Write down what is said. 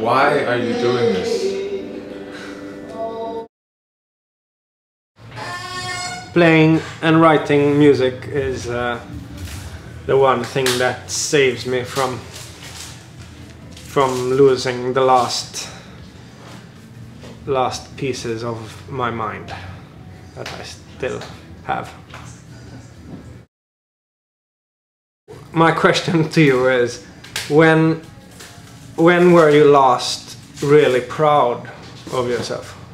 Why are you doing this? Playing and writing music is the one thing that saves me from losing the last pieces of my mind that I still have. My question to you is, when were you last really proud of yourself?